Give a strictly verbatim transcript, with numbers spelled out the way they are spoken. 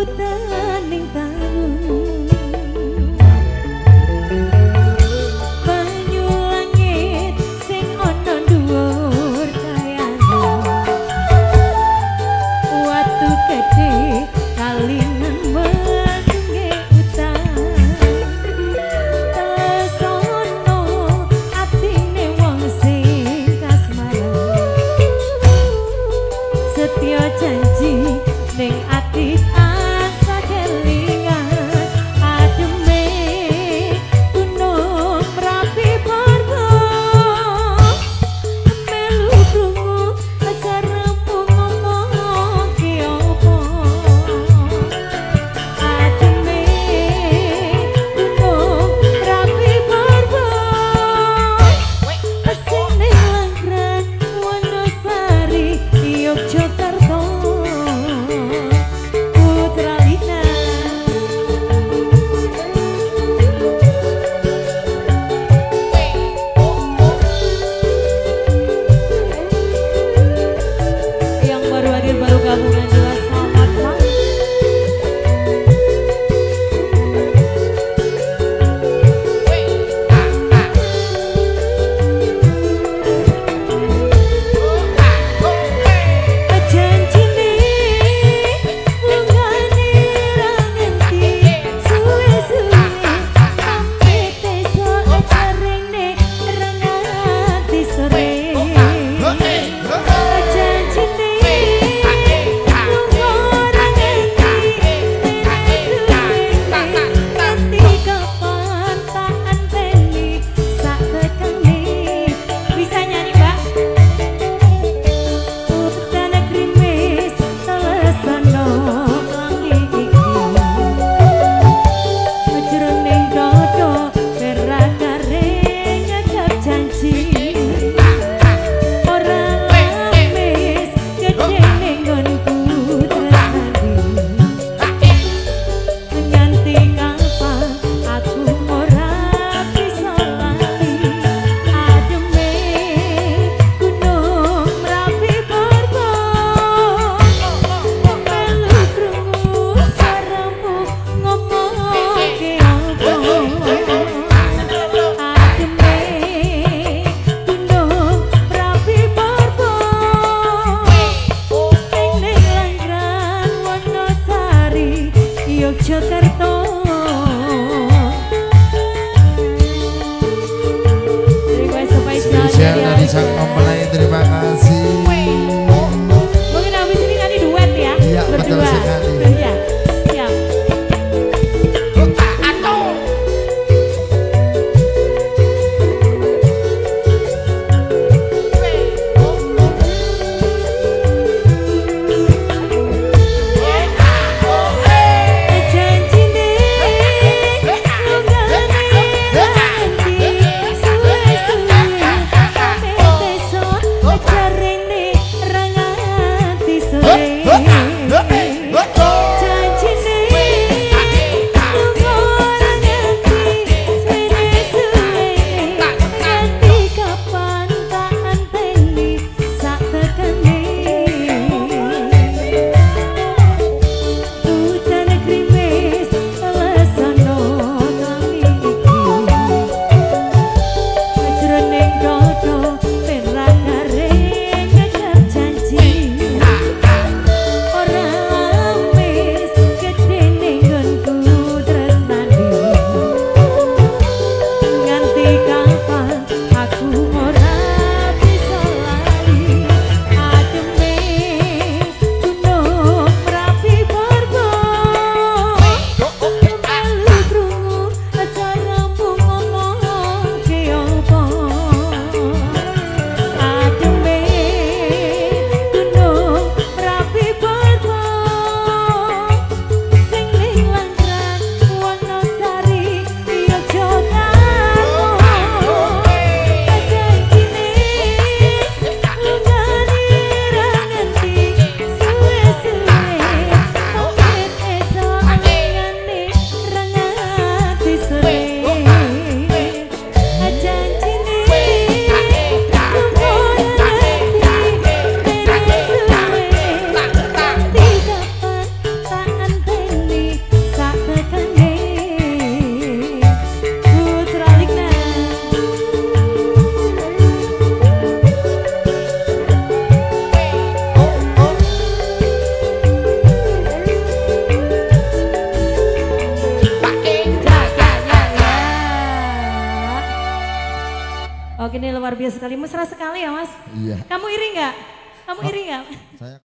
putaning taun banyu langit sing ana dhuwur kayane watu gedhe kalingan mendunge utan tesono atine wong sing kasmaran setya janji ning ati asa kelingan ademe gunung merapi barba melu krungu ajaremu ngomong ki opo ademe gunung merapi barba asine langkran Wonosari Yogyakarta Yogyakarta spesial dari sang mempelai, terima kasih. Mungkin habis ini nanti duet ya, iya, berdua. Betul sekali. Ya, siap. Cari Iya. ini luar biasa sekali, mesra sekali ya Mas. Iya. Kamu iri nggak? Kamu iri nggak? Saya